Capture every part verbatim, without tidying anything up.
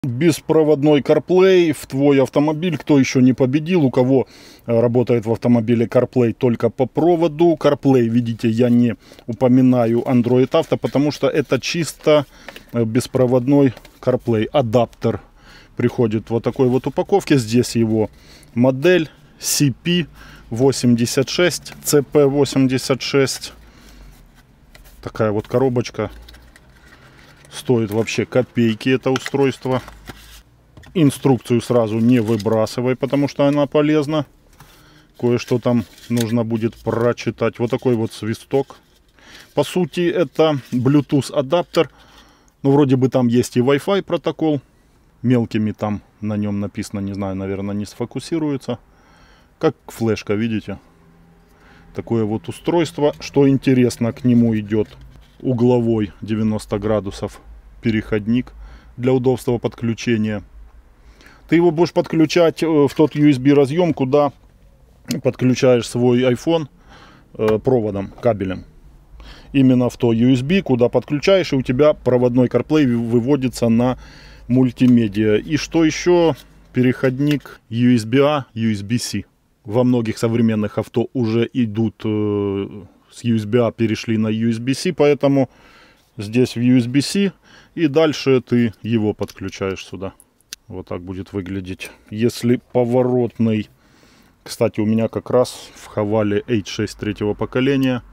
Беспроводной CarPlay в твой автомобиль. Кто еще не победил, у кого работает в автомобиле CarPlay только по проводу. CarPlay, видите, я не упоминаю Android Auto, потому что это чисто беспроводной CarPlay. Адаптер приходит в вот такой вот упаковке. Здесь его модель си пи восемьдесят шесть, си пи восемьдесят шесть. Такая вот коробочка. Стоит вообще копейки это устройство. Инструкцию сразу не выбрасывай, потому что она полезна. Кое-что там нужно будет прочитать. Вот такой вот свисток. По сути, это Bluetooth адаптер. Ну, вроде бы там есть и Wi-Fi протокол. Мелкими там на нем написано, не знаю, наверное, не сфокусируется. Как флешка, видите? Такое вот устройство. Что интересно, к нему идет угловой девяносто градусов переходник для удобства подключения. Ты его будешь подключать в тот ю эс би разъем, куда подключаешь свой iPhone проводом, кабелем. Именно в то ю эс би, куда подключаешь, и у тебя проводной CarPlay выводится на мультимедиа. И что еще? Переходник ю эс би-A, ю эс би-C. Во многих современных авто уже идут с ю эс би-A, перешли на ю эс би-C, поэтому здесь в ю эс би-C, и дальше ты его подключаешь сюда. Вот так будет выглядеть. Если поворотный, кстати, у меня как раз в Хавале эйч шесть третьего поколения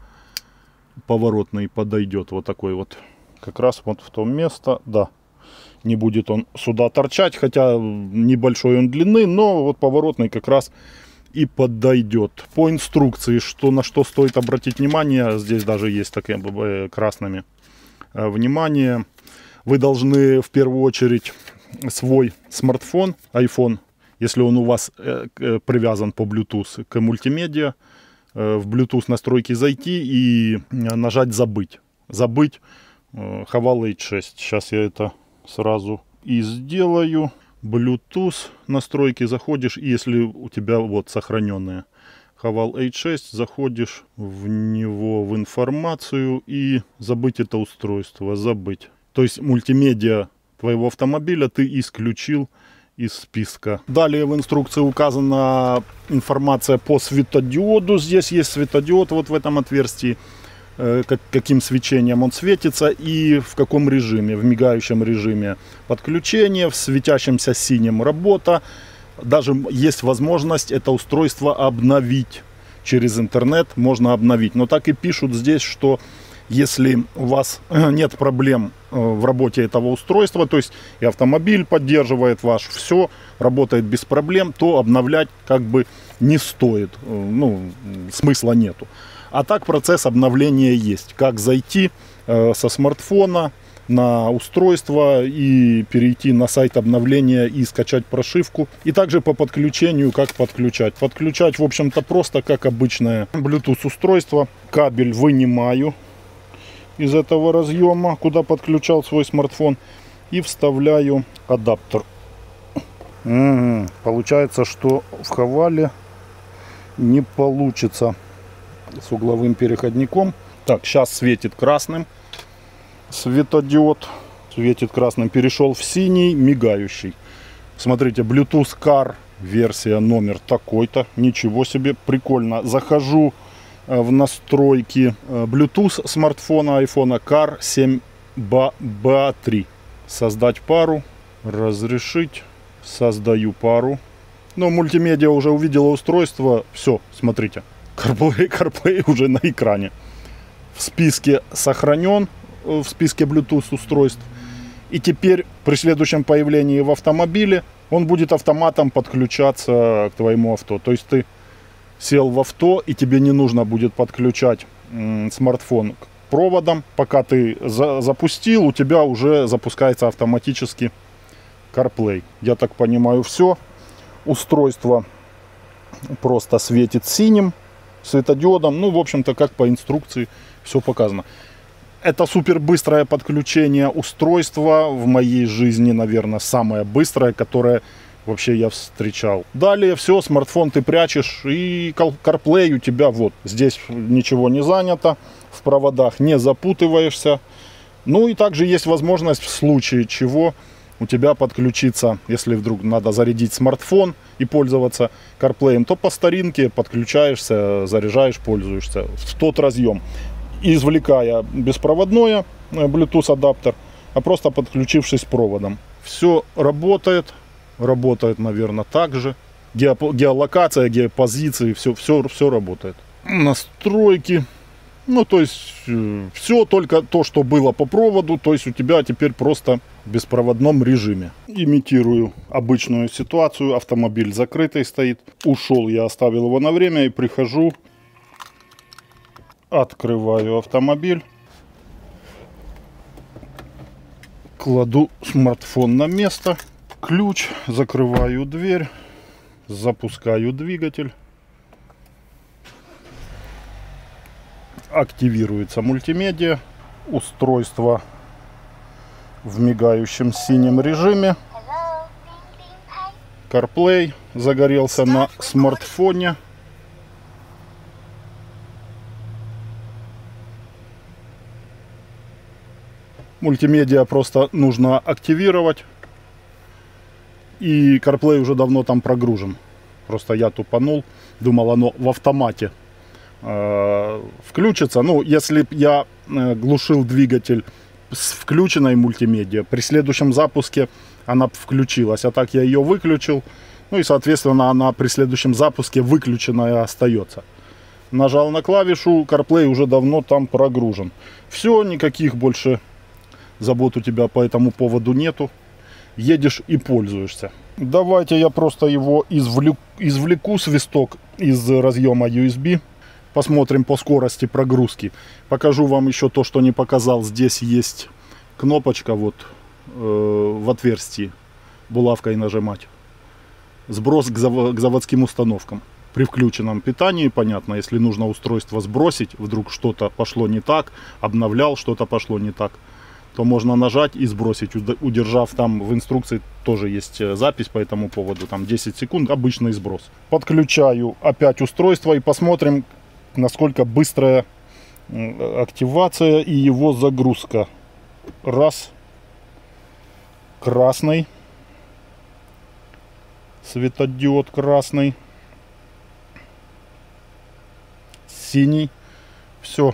поворотный подойдет. Вот такой вот, как раз вот в то место, да. Не будет он сюда торчать, хотя небольшой он длины, но вот поворотный как раз и подойдет. По инструкции, что на что стоит обратить внимание, здесь даже есть такие красными. Внимание, вы должны в первую очередь свой смартфон, iPhone, если он у вас привязан по Bluetooth к мультимедиа, в Bluetooth настройки зайти и нажать забыть. Забыть Haval эйч шесть. Сейчас я это сразу и сделаю. Bluetooth настройки заходишь, и если у тебя вот сохраненные Haval эйч шесть, заходишь в него, в информацию, и забыть это устройство, забыть. То есть мультимедиа твоего автомобиля ты исключил из списка. Далее в инструкции указана информация по светодиоду. Здесь есть светодиод вот в этом отверстии. Как, каким свечением он светится и в каком режиме. В мигающем режиме подключение, в светящемся синем работа. Даже есть возможность это устройство обновить через интернет. Можно обновить. Но так и пишут здесь, что если у вас нет проблем в работе этого устройства, то есть и автомобиль поддерживает ваш, все работает без проблем, то обновлять как бы не стоит. Ну, смысла нету. А так процесс обновления есть. Как зайти э, со смартфона на устройство и перейти на сайт обновления и скачать прошивку. И также по подключению, как подключать. Подключать, в общем-то, просто как обычное Bluetooth устройство. Кабель вынимаю из этого разъема, куда подключал свой смартфон, и вставляю адаптер. М-м, получается, что в Хавале не получится с угловым переходником. Так, сейчас светит красным светодиод. Светит красным, перешел в синий, мигающий. Смотрите, Bluetooth Car, версия номер такой-то. Ничего себе, прикольно. Захожу в настройки Bluetooth смартфона, iPhone Car семь би эй три. Создать пару, разрешить. Создаю пару. Но мультимедиа уже увидела устройство. Все, смотрите. CarPlay, CarPlay уже на экране. В списке сохранен, в списке Bluetooth устройств. И теперь при следующем появлении в автомобиле он будет автоматом подключаться к твоему авто. То есть ты сел в авто, и тебе не нужно будет подключать м, смартфон к проводам. Пока ты за запустил, у тебя уже запускается автоматически CarPlay. Я так понимаю, все. Устройство просто светит синим светодиодом. Ну, в общем-то, как по инструкции все показано. Это супер быстрое подключение устройства. В моей жизни, наверное, самое быстрое, которое вообще я встречал. Далее все, смартфон ты прячешь, и CarPlay у тебя вот. Здесь ничего не занято. В проводах не запутываешься. Ну и также есть возможность в случае чего у тебя подключится, если вдруг надо зарядить смартфон и пользоваться CarPlay, то по старинке подключаешься, заряжаешь, пользуешься в тот разъем, извлекая беспроводное Bluetooth адаптер, а просто подключившись проводом. Все работает, работает, наверное, так же. Геолокация, геопозиции, все, все, все работает. Настройки. Ну, то есть, э, все только то, что было по проводу, то есть у тебя теперь просто в беспроводном режиме. Имитирую обычную ситуацию, автомобиль закрытый стоит. Ушел, я оставил его на время и прихожу, открываю автомобиль, кладу смартфон на место, ключ, закрываю дверь, запускаю двигатель. Активируется мультимедиа, устройство в мигающем синем режиме. CarPlay загорелся на смартфоне. Мультимедиа просто нужно активировать. И CarPlay уже давно там прогружен. Просто я тупанул, думал, оно в автомате включится. Ну, если б я глушил двигатель с включенной мультимедиа, при следующем запуске она б включилась, а так я ее выключил, ну и соответственно она при следующем запуске выключенная остается. Нажал на клавишу, CarPlay уже давно там прогружен. Все, никаких больше забот у тебя по этому поводу нету. Едешь и пользуешься. Давайте я просто его извлеку, извлеку свисток из разъема ю эс би. Посмотрим по скорости прогрузки. Покажу вам еще то, что не показал. Здесь есть кнопочка вот э, в отверстии. Булавкой нажимать. Сброс к, заво к заводским установкам. При включенном питании, понятно, если нужно устройство сбросить, вдруг что-то пошло не так, обновлял, что-то пошло не так, то можно нажать и сбросить, удержав там в инструкции тоже есть запись по этому поводу, там десять секунд, обычный сброс. Подключаю опять устройство и посмотрим, насколько быстрая активация и его загрузка. Раз. Красный. Светодиод красный. Синий. Все.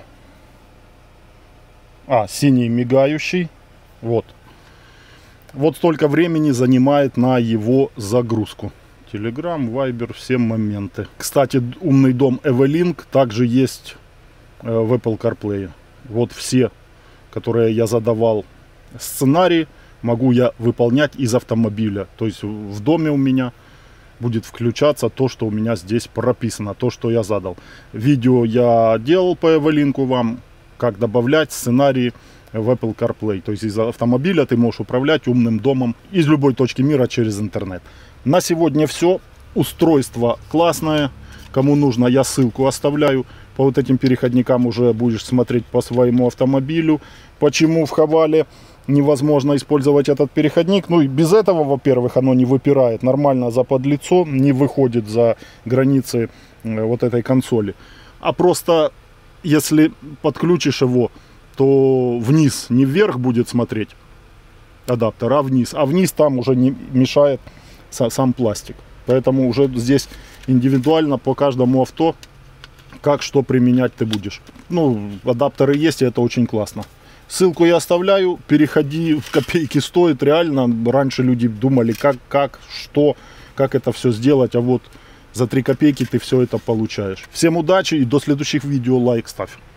А, синий мигающий. Вот. Вот столько времени занимает на его загрузку. Telegram, Viber, все моменты. Кстати, умный дом Evolink также есть э, в Apple CarPlay. Вот все, которые я задавал сценарии, могу я выполнять из автомобиля. То есть в доме у меня будет включаться то, что у меня здесь прописано, то, что я задал. Видео я делал по Evolink вам, как добавлять сценарии в Apple CarPlay. То есть из автомобиля ты можешь управлять умным домом из любой точки мира через интернет. На сегодня все. Устройство классное. Кому нужно, я ссылку оставляю. По вот этим переходникам уже будешь смотреть по своему автомобилю. Почему в Хавале невозможно использовать этот переходник? Ну и без этого, во-первых, оно не выпирает нормально за подлицо, не выходит за границы вот этой консоли. А просто если подключишь его, то вниз, не вверх будет смотреть адаптер, а вниз. А вниз там уже не мешает сам пластик. Поэтому уже здесь индивидуально по каждому авто, как что применять ты будешь. Ну, адаптеры есть, и это очень классно. Ссылку я оставляю, переходи, в копейки стоит, реально. Раньше люди думали, как, как, что, как это все сделать, а вот за три копейки ты все это получаешь. Всем удачи и до следующих видео, лайк ставь.